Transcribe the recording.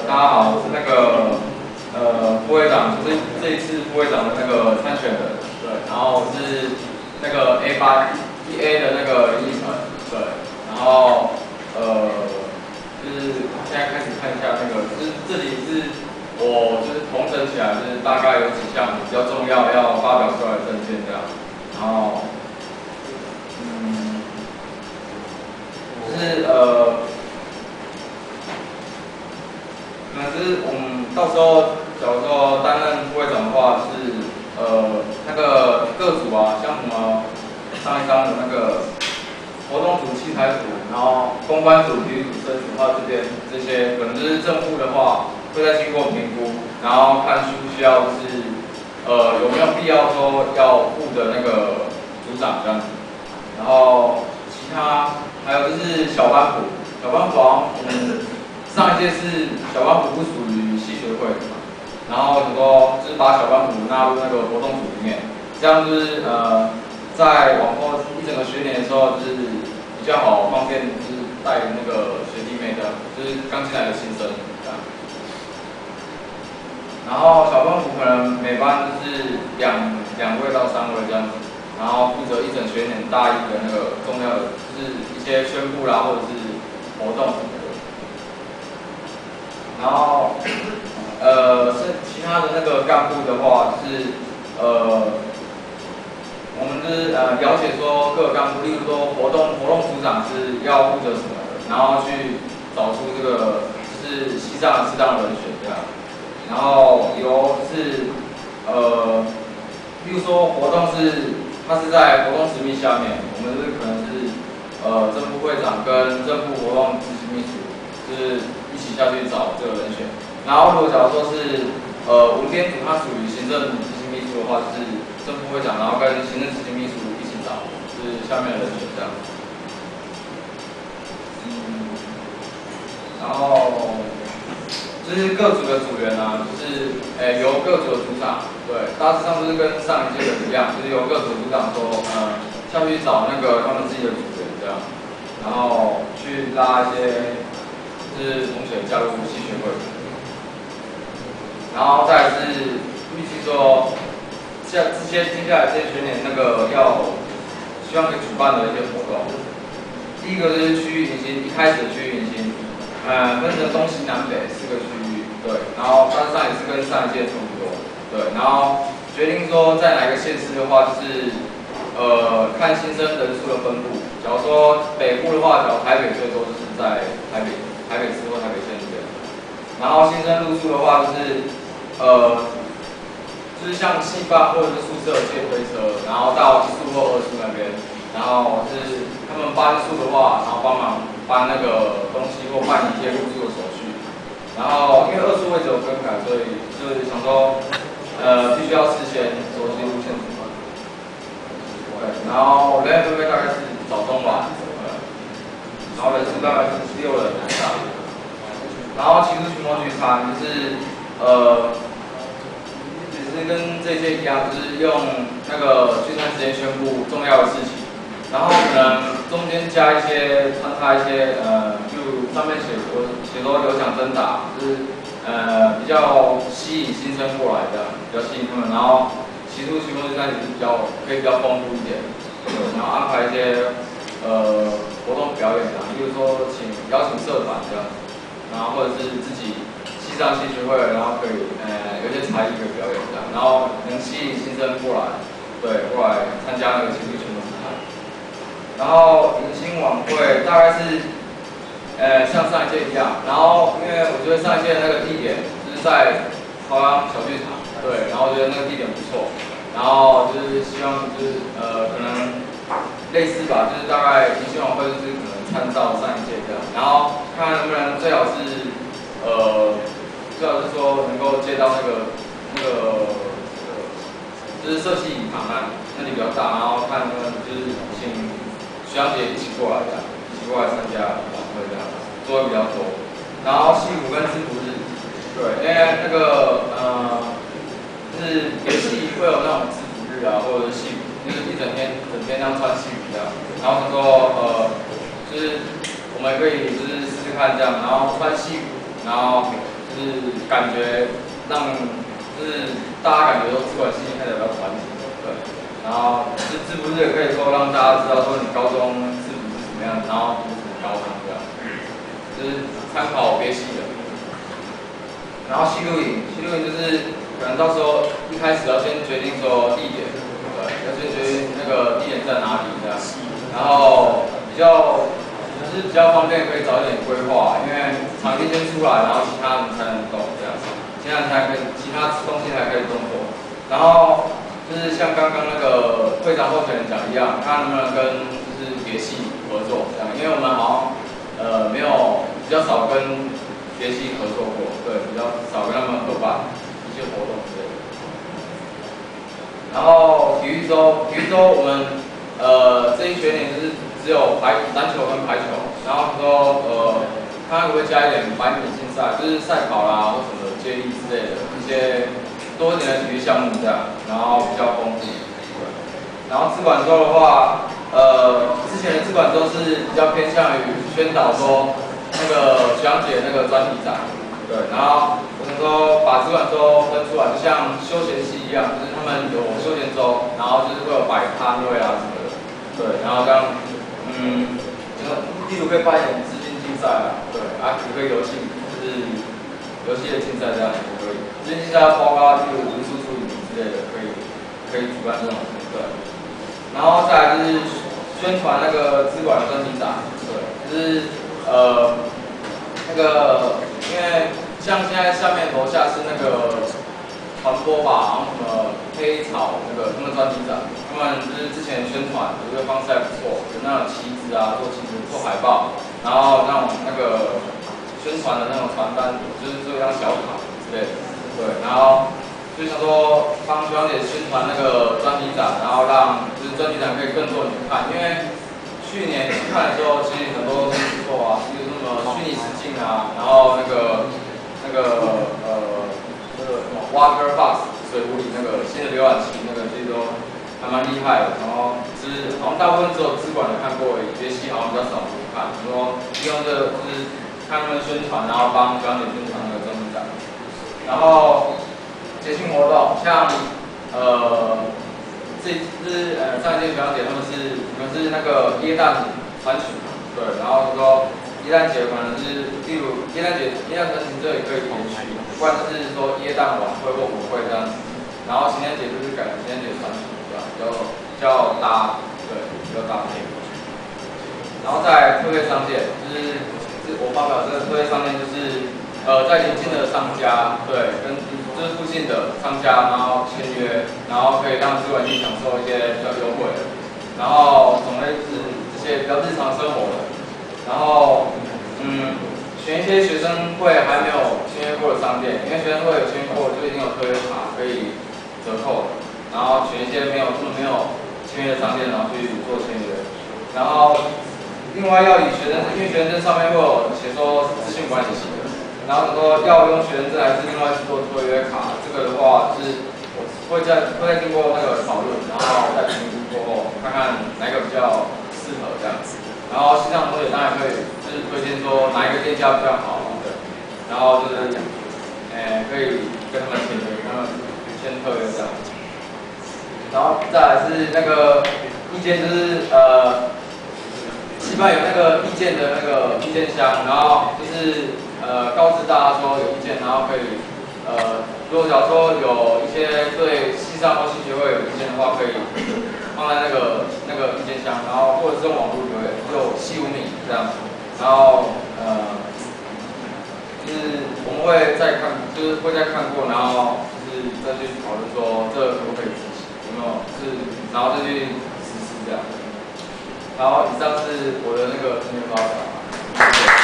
大家好，我是那个副会长，就是这一次副会长的那个参选人，对，然后我是那个 A8 1A 的那个林奕晨，对，然后就是现在开始看一下那个，就是这里是我就是统整起来，就是大概有几项比较重要要发表出来的证件这样，然后就是可能是我们到时候，假如说担任副会长的话，是那个各组啊，像什么上一张的那个活动组、器材组，然后公关组、体育组、生组，还有这边这些，可能就是正副的话，会再经过评估，然后看需不需要就是有没有必要说要副的那个组长这样子，然后其他还有就是小班组，小班组好像上一届是小班组不属于系学会的嘛，然后很多就是把小班组纳入那个活动组里面，这样就是在往后一整个学年的时候，就是比较好方便，就是带那个学弟妹的，就是刚进来的新生这样。然后小班组可能每班就是两位到3位这样子，然后负责一整学年大一的那个重要的，就是一些宣布啦或者是活动。然后，是其他的那个干部的话，就是我们就是了解说各个干部，例如说活动组长是要负责什么的，然后去找出这个就是系上适当的人选这样。然后由是例如说活动是它是在活动执秘下面，我们是可能是正副会长跟正副活动执行秘书，就是一起下去找这个人选。然后如果假如说是文编组，它属于行政执行秘书的话，就是正副会长，然后跟行政执行秘书一起找，就是下面的人选这样。然后就是各组的组员啊，就是由各组的组长，对，大致上就是跟上一届的一样，就是由各组组长说，下去找那个他们自己的组员这样，然后去拉一些就是同学加入系学会。然后再来是预计说，接下来这些学年那个希望可以主办的一些活动。第一个就是区域迎新，一开始的区域迎新，分成东西南北4个区域，对，然后大致上也是跟上一届差不多，对，然后决定说在哪个县市的话，就是看新生人数的分布。假如说北部的话，假如台北最多就是在台北市或台北县这边，然后新生入宿的话就是就是像系办或者是宿舍借推车，然后到1宿或2宿那边，然后是他们搬宿的话，然后帮忙搬那个东西或办一些入住的手续。然后因为2宿位置有更改，所以就是想说必须要事先熟悉路线图嘛。对，然后人员分配大概是早中晚，然后人数大概是6人以上。然后期初期末聚餐就是也是跟这些一样，就是用那个聚餐时间宣布重要的事情，然后可能中间加一些穿插一些就上面写说有奖征答，就是比较吸引新生过来的，比较吸引他们。然后期初期末聚餐也是可以比较丰富一点，然后安排一些活动表演啊，比如说邀请社团这样。然后或者是自己系上系学会，然后可以有些才艺可以表演这样，然后能吸引新生过来，对，过来参加那个期初期末比赛。然后迎新晚会大概是像上一届一样，然后因为我觉得上一届那个地点就是在朝阳小剧场，对，然后我觉得那个地点不错，然后就是希望就是可能类似吧，就是大概迎新晚会就是可能参照上一届这样，然后看能不能最好是说能够接到那个就是社系礼堂啊，那里比较大，然后看能不能就是请学长姐一起过来这样，一起过来参加晚会这样，座位比较多。然后系5跟制服日，对，因为那个就是别系会有那种制服日啊，或者是系服，就是一整天这样穿戏服这样，然后他说就是我们可以就是试试看这样，然后穿戏服，然后就就是感觉让就是大家感觉说资管系开始比较团结，对，然后是不是也可以说让大家知道说你高中是不是怎么样，然后读什么高中这样，就是参考别系的。然后系录影就是可能到时候一开始要先决定说地点，对，要先决定那个地点在哪里这样，然后比较方便，可以早一点规划，因为场地先出来，然后其他人才能动这样，其他东西才可以动作。然后就是像刚刚那个会长候选人讲一样，看能不能跟就是别系合作这样，因为我们好像没有比较少跟别系合作过，对，比较少跟他们合办一些活动之类的。然后体育周我们这一学年就是只有篮球跟排球，然后说看会不会加一点百米竞赛，就是赛跑啦或什么接力之类的一些多一点的体育项目这样，然后比较丰富。然后资管周的话，之前的资管周是比较偏向于宣导说那个学长姐那个专题展，对，然后我们说把资管周分出来，就像休闲系一样，就是他们有休闲周，然后就是会有摆摊位啊什么的，对，然后刚例如可以办一点资金竞赛啊，对，啊，也可以游戏，就是游戏的竞赛这样也可以。资金竞赛包括例如文书处理之类的，可以举办这种，对。然后再来就是宣传那个资管的专题展，对，就是那个因为像现在下面楼下是那个传播吧，然后什么黑草那个他们专题展，他们就是之前宣传有一个方式还不错，有那种旗子啊，做旗子、做海报，然后那个宣传的那种传单，就是做一张小卡之类的，对，然后就想说帮学长姐宣传那个专题展，然后让就是专题展可以更多人去看，因为去年去看的时候，其实很多都是不错啊，比如什么虚拟实境啊，然后那个什么 Waterbox 水壶里那个新的浏览器，那个其实都还蛮厉害的。然后是好像大部分只有资管的看过，别系好像比较少去看。说利用这个就是看他们宣传，然后帮学长姐宣传那个专题展。然后节庆活动，像上一届学长姐你们是那个耶诞传曲，对，然后说耶诞节可能是例如耶诞传曲这里可以同去，不然就是说耶诞晚会或舞会这样子，然后情人节就是改成情人节传曲，对吧？比较搭，对，比较搭配。然后再特惠商店，就是我发表这个特惠商店就是在邻近的商家，对，跟就是附近的商家，然后签约，然后可以让资管系享受一些比较优惠的，然后种类是这些比较日常生活的，然后选一些学生会还没有签约过的商店，因为学生会有签约过就已经有特约卡可以折扣的，然后选一些没有签约的商店，然后去做签约，然后另外要以学生证，因为学生证上面会有写说资讯管理系的。然后说要用学生证还是另外去做特约卡，这个的话是会再经过那个讨论，然后再评估过后，看看哪个比较适合这样子。然后系上同学当然可以就是推荐说哪一个店家比较好，对。然后就是可以跟他们签约，跟他们签特约这样。然后再来是那个意见，就是一般有那个意见的那个意见箱，然后就是告知大家说有意见，然后可以如果假如说有一些对系上或系学会有意见的话，可以放在那个意见箱，然后或者是用网络留言，就系5米这样，然后就是我们会再看，就是会再看过，然后就是再去讨论说这可不可以执行，有没有然后再去实施这样。然后以上是我的那个今天发表。